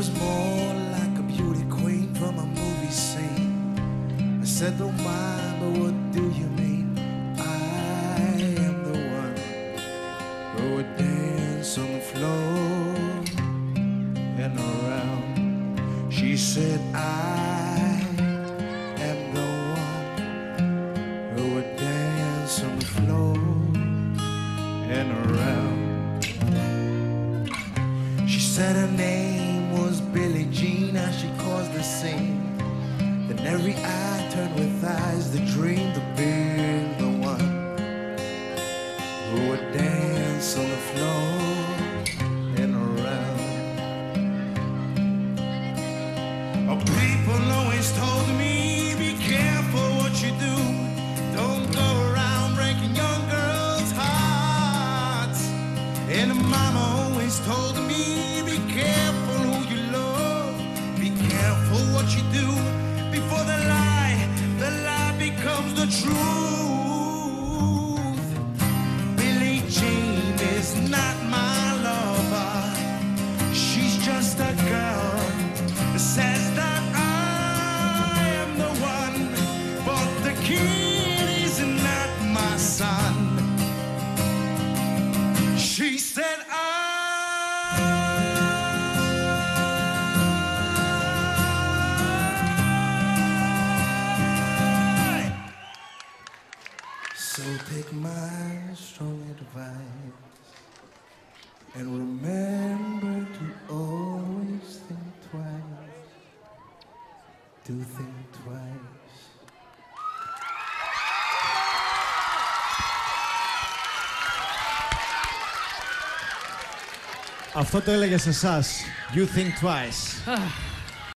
was more like a beauty queen from a movie scene. I said, don't mind, but what do you mean? I am the one who would dance on the floor and around. She said, I am the one who would dance on the floor and around. She said her name was Billie Jean as she caused the scene. Then every eye turned with eyes that dreamed of being the one who would dance on the floor and around. Oh, people always told me, be careful what you do. Don't go around breaking young girls' hearts. And mama always told me, be careful who you love. Be careful what you do before the lie becomes the truth. Billie Jean is not my lover. She's just a girl that says that I am the one, but the kid is not my son. She said so take my strong advice and remember to always think twice. Do think twice. Αυτό το έλεγε σε εσάς. You think twice.